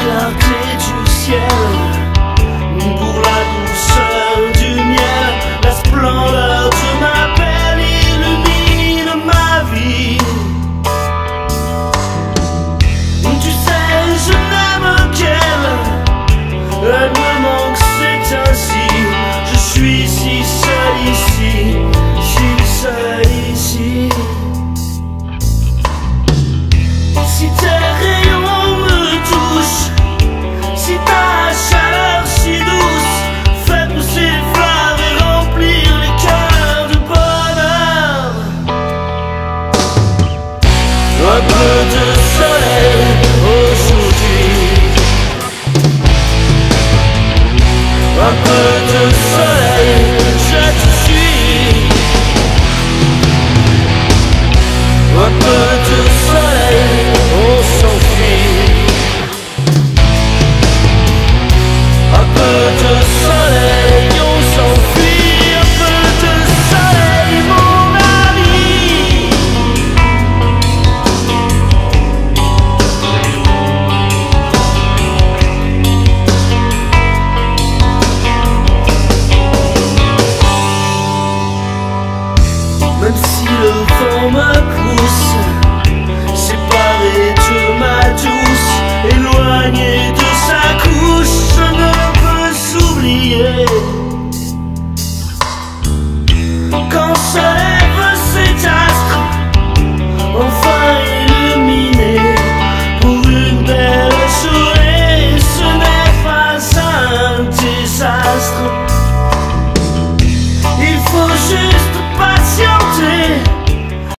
clarté du ciel, pour la douceur du miel, la splendeur de ma belle illumine ma vie. Tu sais, je n'aime qu'elle, elle me manque, c'est ainsi. Je suis si seul ici, si seul ici. Si tes rayons me touchent, si ta chaleur si douce fait pousser les fleurs et remplir les cœurs de bonheur. Un peu de soleil aujourd'hui, un peu de soleil.